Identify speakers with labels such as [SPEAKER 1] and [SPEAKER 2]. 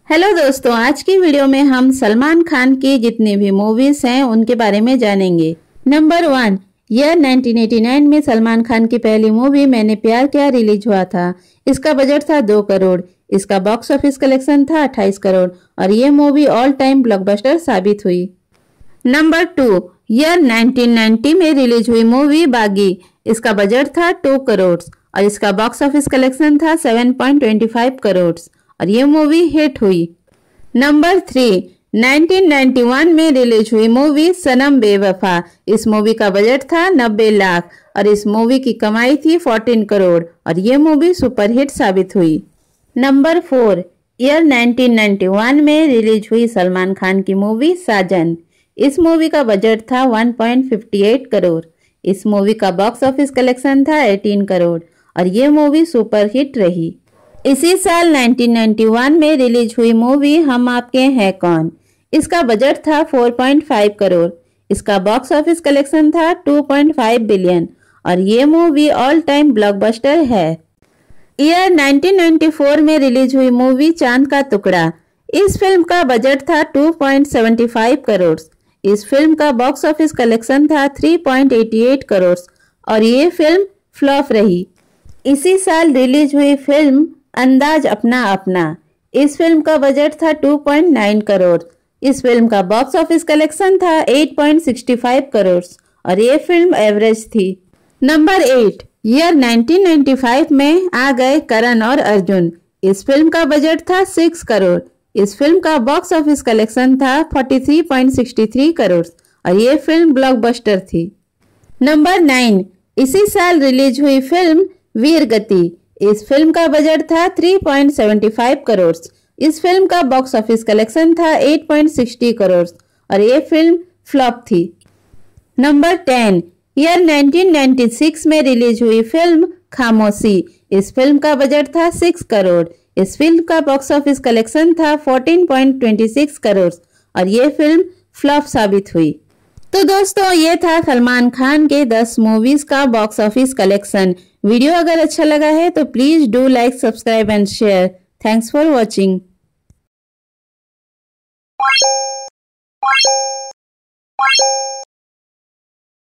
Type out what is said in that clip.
[SPEAKER 1] Hello दोस्तों, आज की वीडियो में हम सलमान खान की जितनी भी मूवीज हैं उनके बारे में जानेंगे। नंबर 1, ईयर 1989 में सलमान खान की पहली मूवी मैंने प्यार किया रिलीज हुआ था। इसका बजट था 2 करोड़। इसका बॉक्स ऑफिस कलेक्शन था 28 करोड़ और ये मूवी ऑल टाइम ब्लॉकबस्टर साबित हुई। नंबर 2, ईयर 1990 में रिलीज हुई मूवी बागी। इसका बजट था 2 करोड़ और इसका बॉक्स ऑफिस कलेक्शन था 7.25 करोड़ और ये मूवी हिट हुई। नंबर 3, 1991 में रिलीज हुई मूवी सनम बेवफा। इस मूवी का बजट था 90 लाख और इस मूवी की कमाई थी 14 करोड़ और ये मूवी सुपरहिट साबित हुई। नंबर 4, ईयर 1991 में रिलीज हुई सलमान खान की मूवी साजन। इस मूवी का बजट था 1.58 करोड़। इस मूवी का बॉक्स ऑफिस कलेक्शन था 18 करोड़ और ये मूवी सुपरहिट रही। इसी साल 1991 में रिलीज हुई मूवी हम आपके हैं कौन। इसका बजट था 4.5 करोड़। इसका बॉक्स ऑफिस कलेक्शन था 2.5 बिलियन और ये मूवी ऑल टाइम ब्लॉकबस्टर है। ईयर 1994 में रिलीज हुई मूवी चांद का टुकड़ा। इस फिल्म का बजट था 2.75 करोड़। इस फिल्म का बॉक्स ऑफिस कलेक्शन था 3.88 करोड़ और ये फिल्म फ्लॉप रही। इसी साल रिलीज हुई फिल्म अंदाज अपना अपना। इस फिल्म का बजट था 2.9 करोड़। इस फिल्म का बॉक्स ऑफिस कलेक्शन था 8.65 करोड़ और ये फिल्म एवरेज थी। नंबर 8, ईयर 1995 में आ गए करण और अर्जुन। इस फिल्म का बजट था 6 करोड़। इस फिल्म का बॉक्स ऑफिस कलेक्शन था 43.63 करोड़ और ये फिल्म ब्लॉकबस्टर थी। नंबर 9, इसी साल रिलीज हुई फिल्म वीर गति। इस फिल्म का बजट था 3.75 करोड़। इस फिल्म का बॉक्स ऑफिस कलेक्शन था 8.60 करोड़ और ये फिल्म फ्लॉप थी। नंबर 10, ईयर 1996 में रिलीज हुई फिल्म खामोशी। इस फिल्म का बजट था 6 करोड़। इस फिल्म का बॉक्स ऑफिस कलेक्शन था 14.26 करोड़ और ये फिल्म फ्लॉप साबित हुई। तो दोस्तों, ये था सलमान खान के 10 मूवीज का बॉक्स ऑफिस कलेक्शन। वीडियो अगर अच्छा लगा है तो please do like, subscribe and share. Thanks for watching.